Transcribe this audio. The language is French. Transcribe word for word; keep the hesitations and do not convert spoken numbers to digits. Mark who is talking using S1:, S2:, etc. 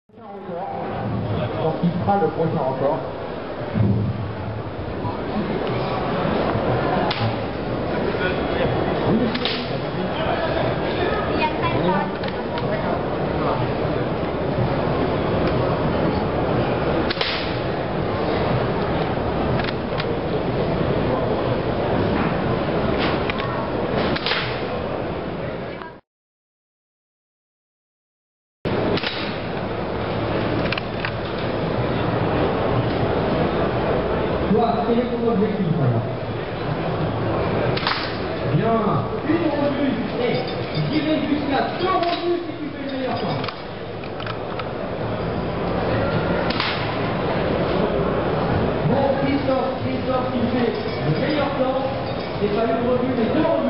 S1: Donc il fera le prochain record. Quel est ton objectif alors? Bien, une revue, et j'irai jusqu'à deux revues si tu fais le meilleur temps. Bon, Christophe, Christophe, tu fais le meilleur temps, c'est pas une revue mais deux revues.